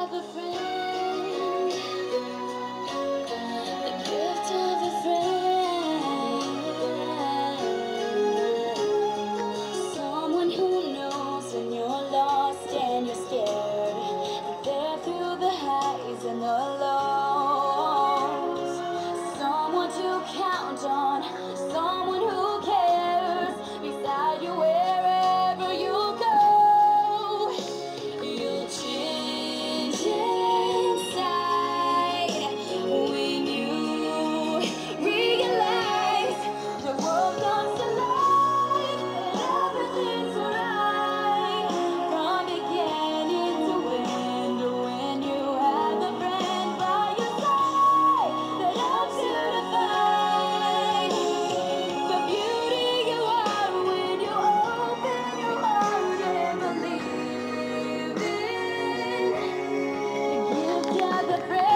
have a friend, the gift of a friend, someone who knows when you're lost and you're scared, and there through the highs and the lows, someone to count on, someone who cares beside you wherever you go. You'll change inside when you realize the world comes to life and everything's right from beginning to end. When you have a friend by your side that helps you to find the beauty you are when you open your heart and believe in the gift of a friend.